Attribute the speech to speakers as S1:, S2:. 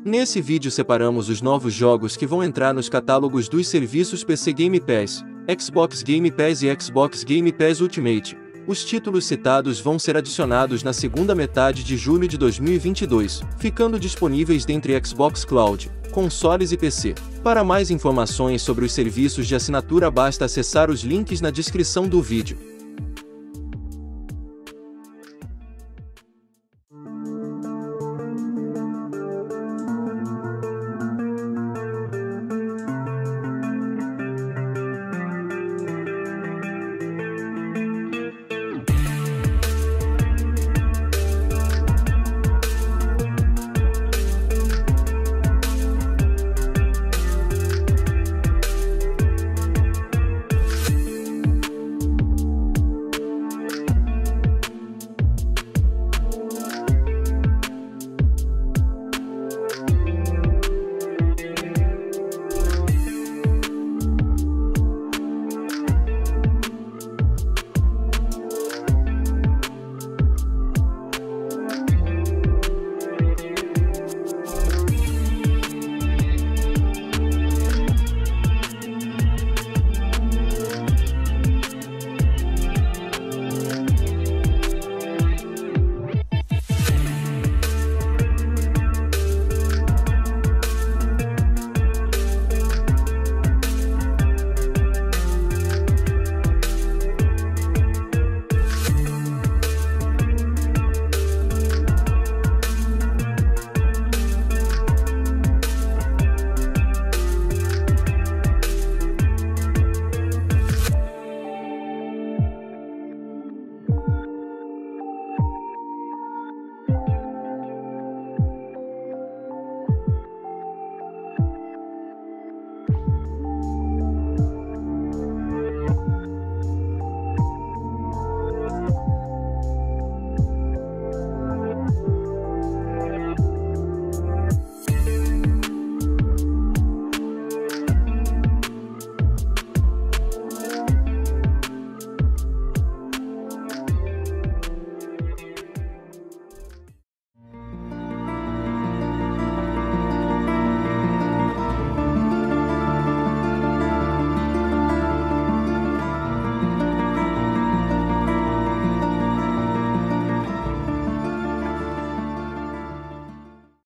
S1: Nesse vídeo separamos os novos jogos que vão entrar nos catálogos dos serviços PC Game Pass, Xbox Game Pass e Xbox Game Pass Ultimate. Os títulos citados vão ser adicionados na segunda metade de julho de 2022, ficando disponíveis dentre Xbox Cloud, consoles e PC. Para mais informações sobre os serviços de assinatura basta acessar os links na descrição do vídeo.